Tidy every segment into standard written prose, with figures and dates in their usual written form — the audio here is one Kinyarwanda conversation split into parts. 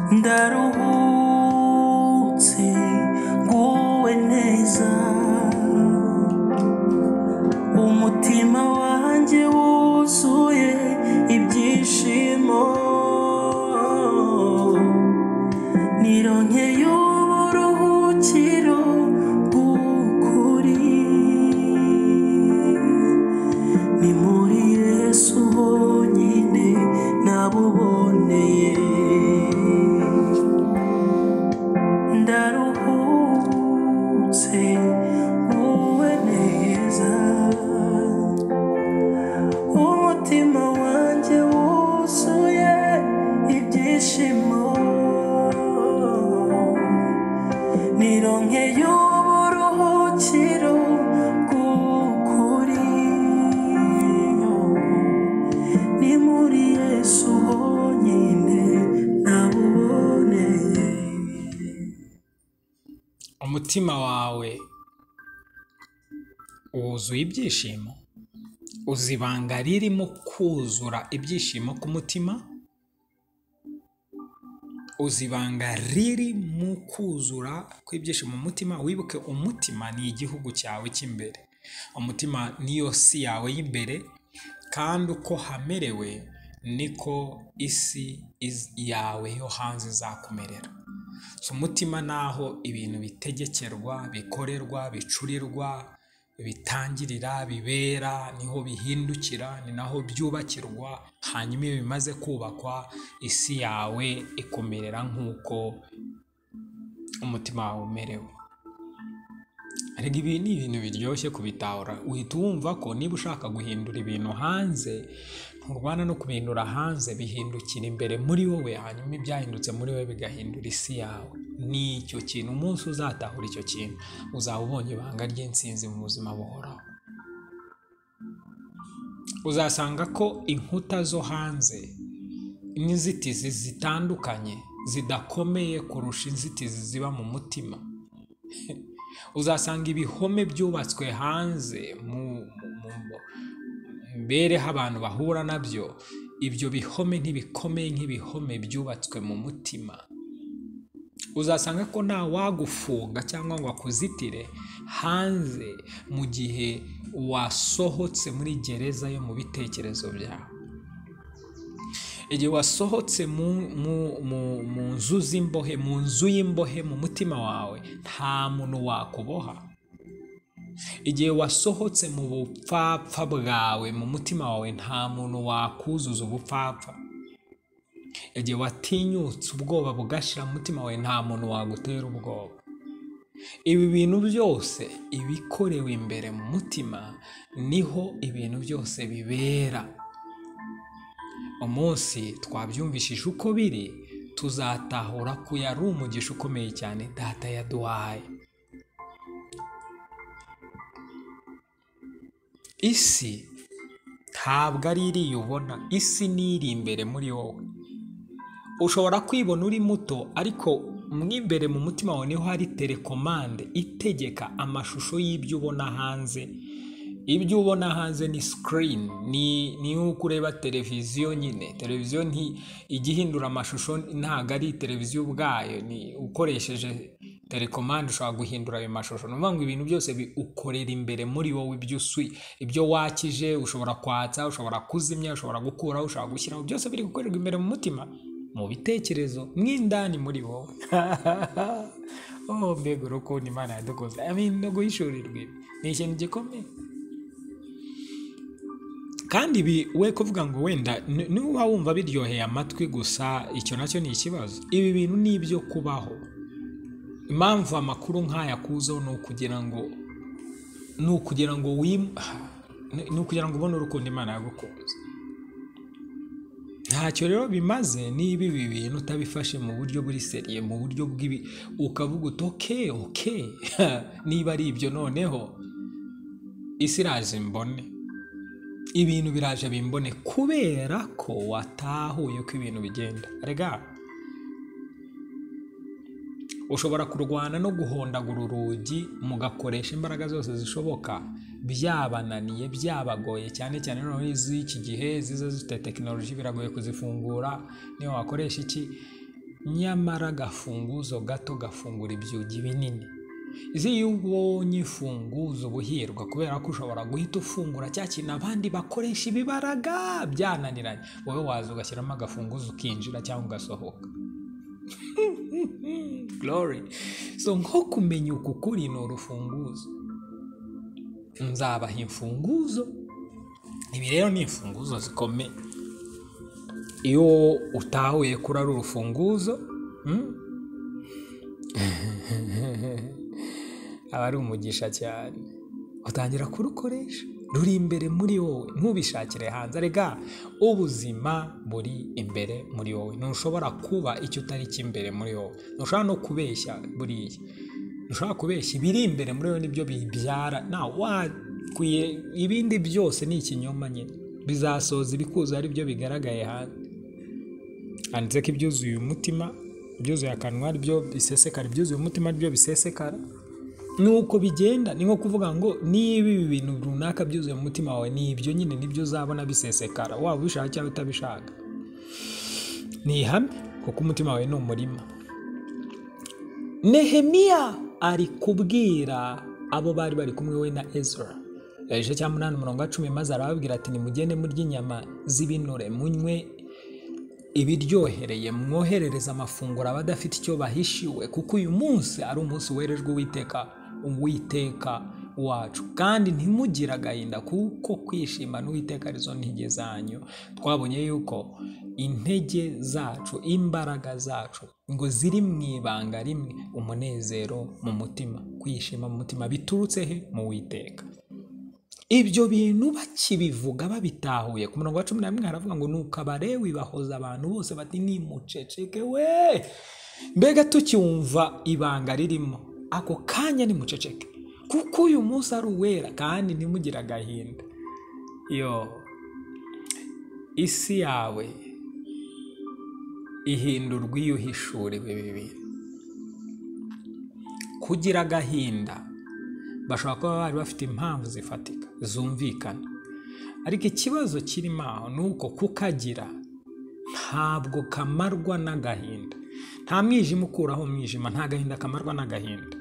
ndaruhutse nguwe neza umutima wanjye wuzuye ibyishimo nironkeye uburuhukiro bw'ukuri ni muri Yesu honyine nabuboneye ndaruhutse nguwe neza umutima wanjye wuzuye ibyishimo nironkeye uburuhukiro bw'ukuri ni muri Yesu honyine nabuboneye. umutima wawe wuzuye ibyishimo, uzi ibanga ririmo kuzura ibyishimo ku mutima, uzi ibanga riri mu kuzura kw'ibyishimo mu mutima. Wibuke umutima ni igihugu cyawe cy'imbere, umutima niyo si yawe y'imbere, kandi uko hamerewe niko isi yawe yo hanze izakumerera. Umutima naho ibintu bitegekerwa, bikorerwa, bicurirwa, bitangirira, bibera, niho bihindukira, ni naho byubakirwa. Hanyuma iyo bimaze kubakwa, isi yawe ikumerera nk'uko umutima wawe umerewe. Ariko ibi ni ibintu biryoshye kubitahura. Uhita wumva ko niba ushaka guhindura ibintu hanze, nturwana no kubihindura hanze, bihindukira imbere muri wowe, hanyuma ibyahindutse muri wowe bigahindura isi yawe. Ni icyo kintu, umunsi uzatahura icyo kintu, uzaba ubonye ibanga ry'intsinzi mu buzima buhoraho. Uzasanga ko inkuta zo hanze n'inzitizi zitandukanye zidakomeye kurusha inzitizi ziba mu mutima. Uzasanga ibihome byubatswe hanze mu mibereho abantu bahura nabyo, ibyo bihome ntibikomeye nk'ibihome byubatswe mu mutima. Uzasanga ko nta wagufunga cyangwa ngo akuzitire hanze mu gihe wasohotse muri gereza yo mu bitekerezo byawe. Igihe wasohotse mu nzu z'imbohe, mu nzu y'imbohe mu mutima wawe, nta muntu wakuboha. Igihe wasohotse mu bupfapfa bwawe mu mutima wawe, nta muntu wakuzuza ubupfapfa. Igihe watinyutse ubwoba bugashira mu mutima wawe, nta muntu wagutera ubwoba. Ibi bintu byose ibikorewe imbere mu mutima, niho ibintu byose bibera. Umunsi twabyumvishije uko biri, tuzatahura ko yari umugisha ukomeye cyane Data yaduhaye. Isi ntabwo ari iriya ubona, isi ni iri imbere muri wowe. Ushobora kwibona uri muto, ariko mw'imbere mu mutima wawe niho hari telekomande itegeka amashusho y'ibyo ubona hanze. Ibyo ubona hanze ni screen, ni uko ureba televiziyo nyine. Televiziyo igihindura amashusho ntabwo ari televiziyo ubwayo, ni ukoresheje telekomande ushobora guhindura ayo mashusho. Ni ukuvuga ngo ibintu byose biukorera imbere muri wowe, ibyo wakije ushobora kwatsa, ushobora kuzimya, ushobora gukuraho, ushobora gushyiraho, byose biri gukorerwa imbere mu mutima, mu bitekerezo, mw'indani muri wowe. Mbega urukundo Imana yadukoze, no guhishurirwa ibi ni ikintu gikomeye. Kandi ibi we kuvuga ngo wenda niba wumva biryoheye amatwi gusa, icyo nacyo ni ikibazo. Ibi bintu ni ibyo kubaho. Impamvu amakuru nk'aya kuzaho ni ukugira ngo ubone urukundo Imana yagukunze. Ntacyo rero bimaze niba ibi bintu utabifashe mu buryo buri seriye, mu buryo ukavuga uti okay niba ari ibyo, noneho isi iraje mbone, ibintu biraje bimbone, kubera ko watahuye ko ibintu bigenda. Rega, ushobora kurwana no guhondagura urugi mugakoresha imbaraga zose zishoboka, byabananiye, byabagoye, cyane cyane noneho iz'iki gihe ziza zifite tekinoloji, biragoye kuzifungura. Niyo wakoresha iki, nyamara agafunguzo gato gafungura ibyugi binini. Izi iyo ubonye ifunguzo ubuhirwa kubera ko ushobora guhita ufungura cya kintu abandi bakoresha ibibaraga byananiranye, wowe waza ugashyiramo agafunguzo ukinjira cyangwa ugasohoka. Glory. So nko kumenya uku kuri ni urufunguzo. Nzabaha imfunguzo. Ibi rero ni imfunguzo zikomeye. Iyo utahuye kuri ari urufunguzo aba ari umugisha cyane. Utangira kurukoresha, ruri imbere muri wowe, ntubishakire hanze. Rega ubuzima buri imbere muri wowe, ntushobora kuba icyo utari cy'imbere muri wowe. Ntushobora no kubeshya buriya, ntushobora kubeshya ibiri imbere muri wowe nibyo bibyara. Wakwiye ibindi byose ni ikinyoma nyine, bizasoza ibikuza ari byo bigaragaye hanze. Handitse ko ibyuzuye umutima, ibyuzuye akanwa ari byo bisesekara, ibyuzuye umutima ari byo bisesekara. Nuko bigenda, ni nko kuvuga ngo niba ibi bintu runaka byuzuye mu mutima wawe, ni ibyo nyine nibyo uzabona bisesekara, waba ubishaka cyangwa utabishaka. Ni ihame kuko umutima wawe ni umurima. Nehemiya ari kubwira abo bari bari kumwe we na Ezra, igice cya 8:10, maze arababwira ati nimugende murya inyama z'ibinure, munywe ibiryohereye, mwoherereza amafunguro abadafite icyo bahishiwe, kuko uyu munsi ari umunsi werejwe Uwiteka wacu, kandi ntimugire agahinda kuko kwishima n'Uwiteka arizo ntege zanyu. Twabonye yuko intege zacu, imbaraga zacu ngo ziri mu ibanga rimwe, umunezero mu mutima, kwishima mu mutima biturutse he? Mu Uwiteka. Ibyo bintu bakibivuga babitahuye, ku murongo wa 11 haravuga ngo nuko Abalewi bahoza abantu bose bati nimuceceke we. Mbega tucyumva ibanga ririmo, ako kanya nimuceceke kuko uyu munsi ari uwera, kandi ntimugire agahinda. Isi yawe ihindurwa iyo uhishuriwe ibi bintu. Kugira agahinda bashobora kuba bari bafite impamvu zifatika zumvikana, ariko ikibazo kirimo aho ni uko kukagira ntabwo kamarwa n'agahinda. Nta mwijima ukuraho umwijima, nta gahinda kamarwa n'agahinda.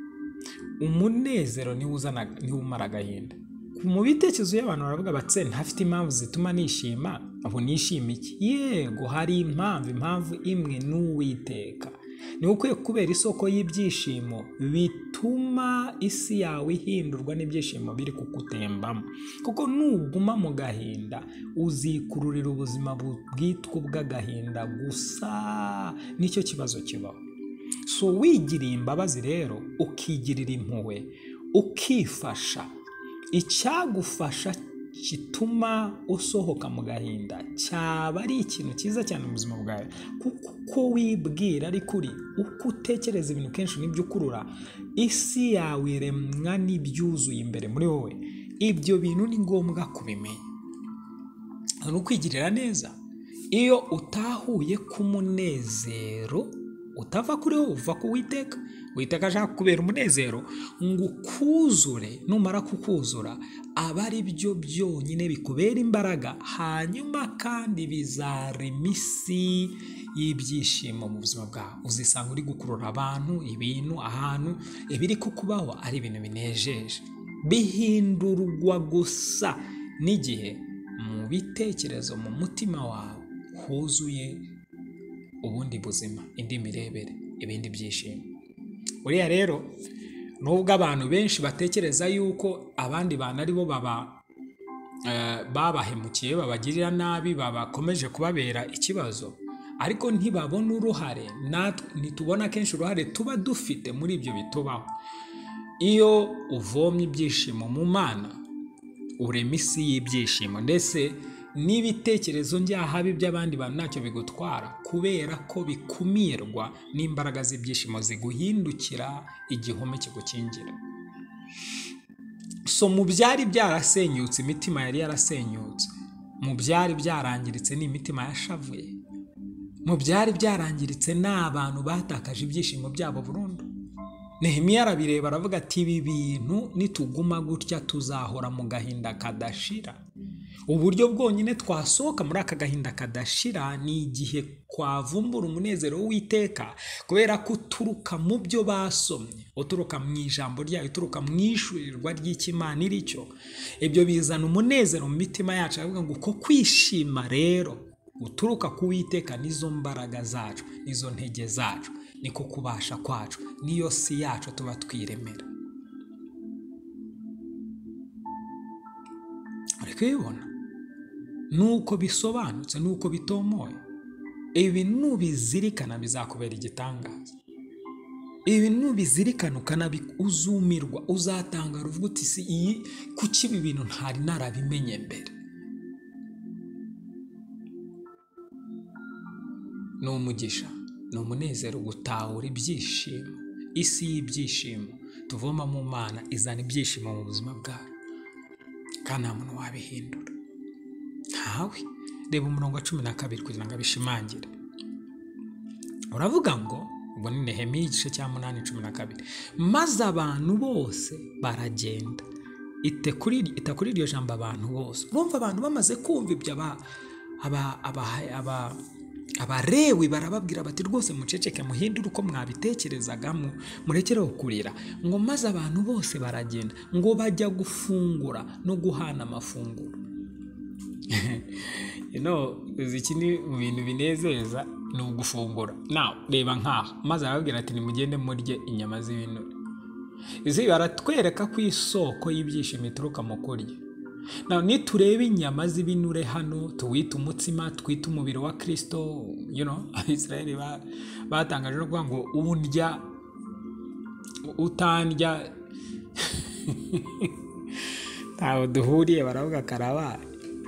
Umunezero niwo umara agahinda. Mu bitekerezo y'abantu baravuga batse ntafite impamvu zituma nishima, abo nishima iki? Yego hari impamvu imwe, n'Uwiteka. Ni ukwiye kubera isoko y'ibyishimo bituma isi yawe ihindurwa n'ibyishimo biri kukutembamo. Kuko nuguma mu gahinda uzikururira ubuzima bwitwa ubw'agahinda gusa. Nicyo kibazo kibaho. So wigiriye imbabazi rero, ukigirira impuhwe, ukifasha, icyagufasha kituma usohoka mu gahinda cyaba ari ikintu cyiza cyane mu buzima bwawe, kuko wibwira ari kuri uko utekereza ibintu kenshi nibyo ukurura. Isi yawe iremwa n'ibyuzuye imbere muri wowe. Ibyo bintu ni ngombwa kubimenya, ni ukwigirira neza. Iyo utahuye ku munezero utava kuri wowe, uva ku Uwiteka. Uwiteka ashaka kubera umunezero ngo ukuzure. Numara kukuzura aba ari byo byonyine bikubera imbaraga, hanyuma kandi bizarema isi y'ibyishimo mu buzima bwawe. Uzisanga uri gukurura abantu, ibintu, ahantu, ibiri kukubaho ari ibintu binejeje. Bihindurwa gusa n'igihe mu bitekerezo, mu mutima wawe huzuye ubundi buzima, indi mirebere, ibindi byishimo. Uriya rero nubwo abantu benshi batekereza yuko abandi bantu ari bo babahemukiye, babagirira nabi, babakomeje kubabera ikibazo, ariko ntibabona uruhare. Natwe ntitubona kenshi uruhare tuba dufite muri ibyo bitubaho. Iyo uvomye ibyishimo mu Mana, urema isi y'ibyishimo, ndetse n'ibitekerezo njyahabi by'abandi bantu ntacyo bigutwara, kubera ko bikumirwa n'imbaraga z'ibyishimo ziguhindukira igihome kigukingira. So mu byari byarasenyutse, imitima yari yarasenyutse. Mu byari byarangiritse n'imitima yashavuye. Mu byari byarangiritse n'abantu batakaje ibyishimo byabo burundu. Nehemiya arabireba aravuga ati ibi bintu nituguma gutya tuzahora mu gahinda kadashira. uburyo bwonyine twasohoka muri aka gahinda kadashira ni igihe twavumbura umunezero w'Uwiteka, kubera ko uturuka mu byo basomye, uturuka mu ijambo ryayo, uturuka mu ishurirwa ry'Imana iricyo. Ibyo bizana umunezero mu mitima yacu. Aravuga ngo uko kwishima rero uturuka ku Uwiteka nizo mbaraga zacu, nizo ntege zacu, niko kubasha kwacu, niyo si yacu tuba twiremera. ariko bibona nuko bisobanutse, nuko bitomoye. Ibi nubizirikana bizakubera igitangaza. Ibi nubizirikana uzumirwa, uzatangara uvuga uti si iyi kuki ibi bintu ntari narabimenye mbere. Ni umugisha, ni umunezero gutahura ibyishimo. Isi y'ibyishimo tuvoma mu Mana izana ibyishimo mu buzima bwacu, kandi nta muntu wabihindura, ntawe. Reba umurongo wa 12 kugira ngo abishimangire. Uravuga ngo, ubwo ni Nehemiya igice cya 8:12, maze abantu bose baragenda. Ita kuri iryo jambo abantu bose. Urumva abantu bamaze kumva ibyo Abarewi barababwira bati rwose muceceke muhindure uko mwabitekerezaga, murekereho kurira. Ngo maze abantu bose baragenda, ngo bajya gufungura no guhana amafunguro. Iki ni mu bintu binezeza, ni ugufungura. Reba nk'aho maze arababwira ati nimugende murye inyama z'ibinure. Izi baratwereka ko isoko y'ibyishimo ituruka mu kurya. Nitureba inyama z'ibinure hano, tuwita umutsima, twita umubiri wa Kristo, Abisirayeli batangaje no kuvuga ngo undya utandya ntaho duhuriye, baravuga karabaye.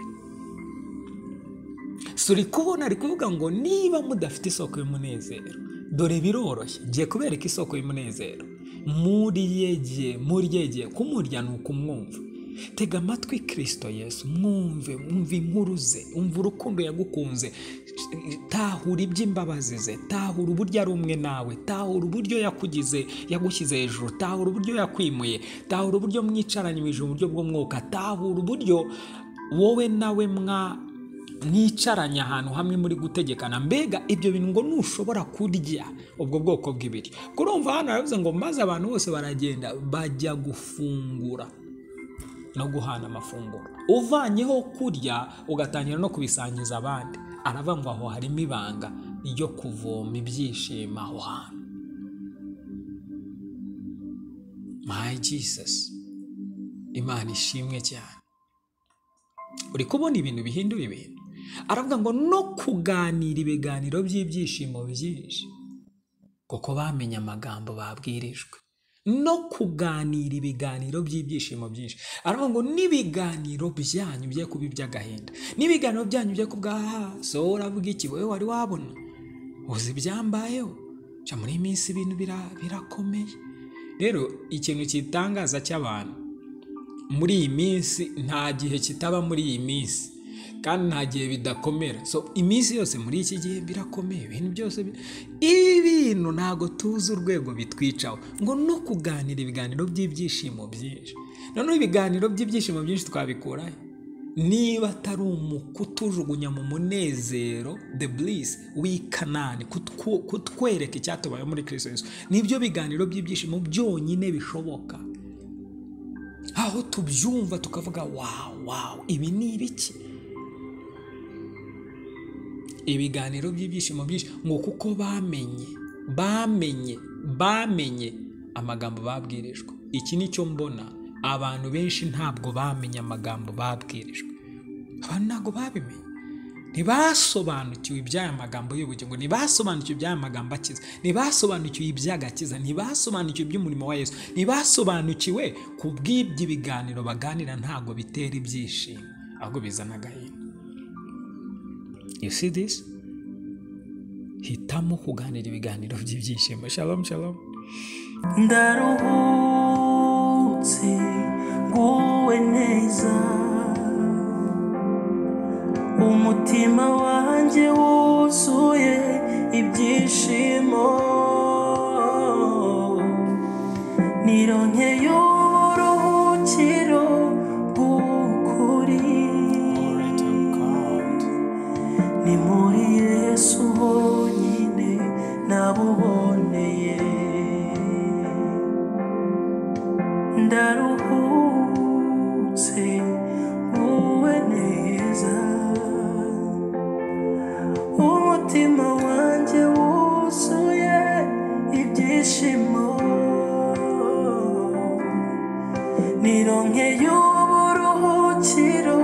Suri kubona ari kuvuga ngo niba mudafite isoko y'umunezero, dore biroroshye, ngiye kubereka isoko y'umunezero. Muryegeye, kumurya ni ukumwumva. Tega amatwi Kristo Yesu, mwumve inkuru ze, umva urukundo yagukunze, tahura iby'imbabazi ze, tahura uburyo ari umwe nawe, tahura uburyo yagushyize hejuru, tahura uburyo yakwimuye, tahura uburyo mwicaranyije uburyo bw'umwuka, tahura uburyo wowe nawe mwicaranye ahantu hamwe muri gutegekana. Mbega ibyo bintu ngo nushobora kurya ubwo bwoko bw'ibiri. Kurumva hano aravuze ngo maze abantu bose baragenda bajya gufungura no guhana amafunguro. Uvanyeho kurya ugatangira no kubisangiza abandi, aravuga ngo aho harimo ibanga ryo kuvoma ibyishimo aho hantu. My Jesus, Imana ishimwe cyane. Uri kubona ibintu bihindura ibintu. Aravuga ngo no kuganira ibiganiro by'ibyishimo byinshi, kuko bamenye amagambo babwirijwe. No kuganira ibiganiro by'ibyishimo byinshi. Aravuga ngo n'ibiganiro byanyu bye kuba iby'agahinda, n'ibiganiro byanyu bye kubwa so uravuga iki wewe wari wabona uzi byambayeho cya muri iyi minsi ibintu birakomeye. Rero ikintu kitangaza cy'abantu muri iyi minsi, nta gihe kitaba muri iyi minsi, kandi nta gihe bidakomera. So iminsi yose muri iki gihe birakomeye, ibintu byose ibintu ntago tuzi urwego bitwicaho. Ngo no kuganira ibiganiro by'ibyishimo byinshi. Noneho ibiganiro by'ibyishimo byinshi twabikurahe? Niba atari kutujugunya mu munezero, the bliss w'ikanani, kutwereka icyatubaye muri Kristo Yesu, nibyo biganiro by'ibyishimo byonyine bishoboka. Aho tubyumva tukavuga wow, ibi ni ibiki? Ibiganiro by'ibyishimo byinshi, ngo kuko bamenye amagambo babwirijwe. Iki nicyo mbona, abantu benshi ntabwo bamenye amagambo babwirijwe. Abantu ntabwo babimenye, ntibasobanukiwe iby'aya magambo y'ubugingo, ntibasobanukiwe iby'aya magambo akiza, ntibasobanukiwe iby'agakiza, ntibasobanukiwe iby'umurimo wa Yesu, ntibasobanukiwe ku bw'ibyo ibiganiro baganira ntabwo bitera ibyishimo, ahubwo bizana agahinda. You see this? Hitamo kuganira ibiganiro by'ibyishimo. Shalom, shalom. Ndaruhutse nguwe neza, umutima wanjye wuzuye ibyishimo, nironkeye uburuhukiro bw'ukuri. nabuboneye ndaruhutse nguwe neza umutima wanjye wuzuye ibyishimo nironkeye uburuhukiro